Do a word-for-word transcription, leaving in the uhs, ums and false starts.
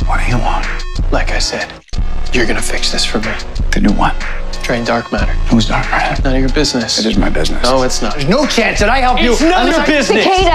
What do you want? Like I said, you're gonna fix this for me. To do what? Drain dark matter. Who's dark matter? None of your business. It is my business. No, it's not. There's no chance that I help you. It's none of your business. Cicada.